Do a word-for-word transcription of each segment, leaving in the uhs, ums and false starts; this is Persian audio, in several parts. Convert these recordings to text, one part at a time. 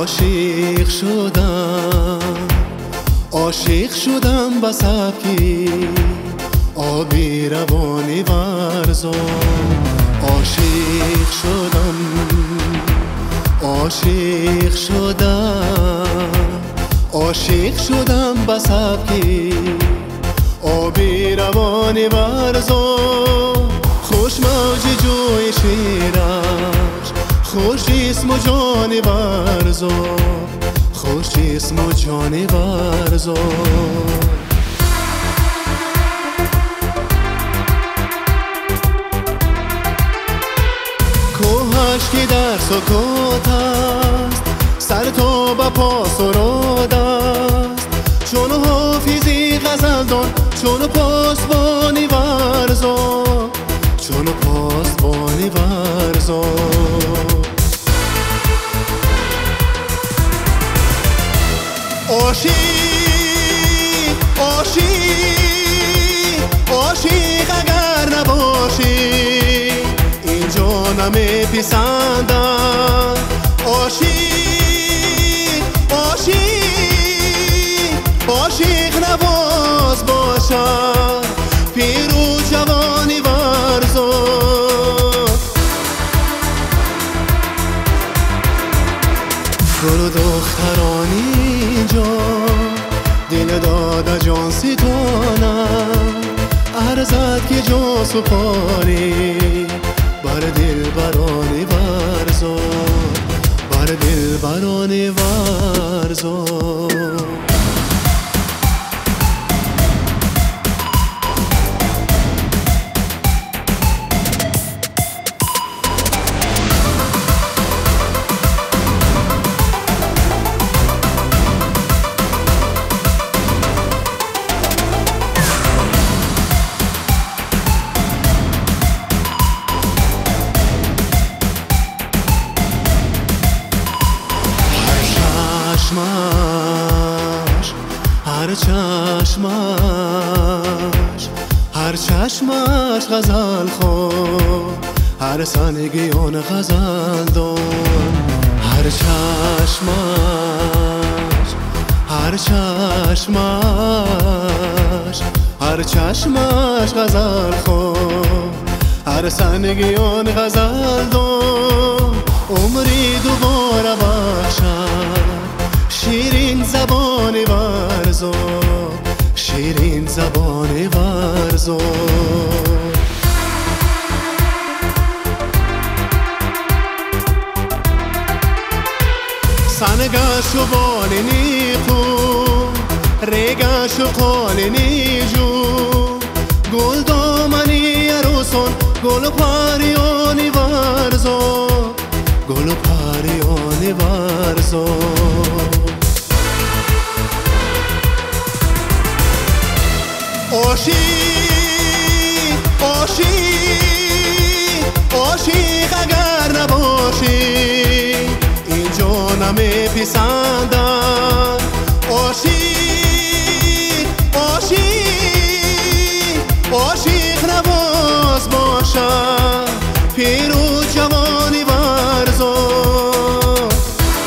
عاشق شدم عاشق شدم با سبکی آبی روانی ورزان. عاشق شدم عاشق شدم عاشق شدم با سبکی آبی روانی ورزان. خوش موج جوی شیرش خوش جسم و جانی ورزان. خوش جسم و جانی ورزان. کوهش که در سکوت است سر تا به پا سرود است. چون حافظی غزل دان چون پاسبانی ورزان. چون پاسبانی ورزان. عاشق عاشق عاشق اگر نباشی اینجا نمیپسندم. عاشق عاشق عاشق نواز باشد پیر و جوانی ورزان. گل و دخترانی اینجا دل داده جان ستانم. ارزد که جان سپاری بر دل برانی ورزان. بر دل برانی ورزان. هر چشمش هر چشمش غزل خون هر سنگیان غزل دان. هر چشمش هر چشمش هر چشمش غزل خون هر سنگیان غزل دان. عمری دوباره بخشد شیرین زبانی ورزان. شیرین زبانی ورزان. سنگش و بالینی خون ریگش و قالینی جون. گل دامنی عروسان گل و پریانی ورزان. گل و پریانی ورزان. عاشق عاشق عاشق اگر نباشی اینجا نمیپسندم. عاشق عاشق عاشق نواز باشد پیر و جوانی ورزان.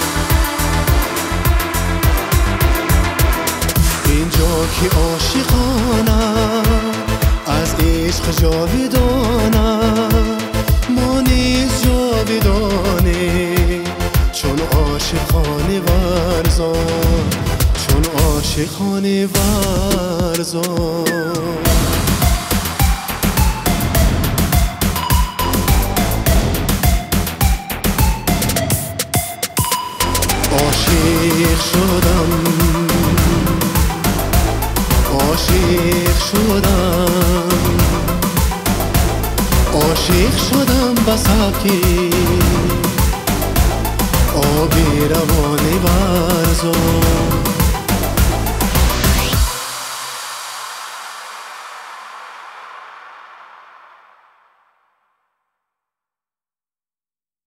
اینجا که عاشقانم از عشق جاویدانم. ما نیز جاویدانیم چون عاشقانی ورزان. چون عاشقانی ورزان. عاشق شدم عاشق شدم عاشق شدم با سبکی آبی روانی ورزان.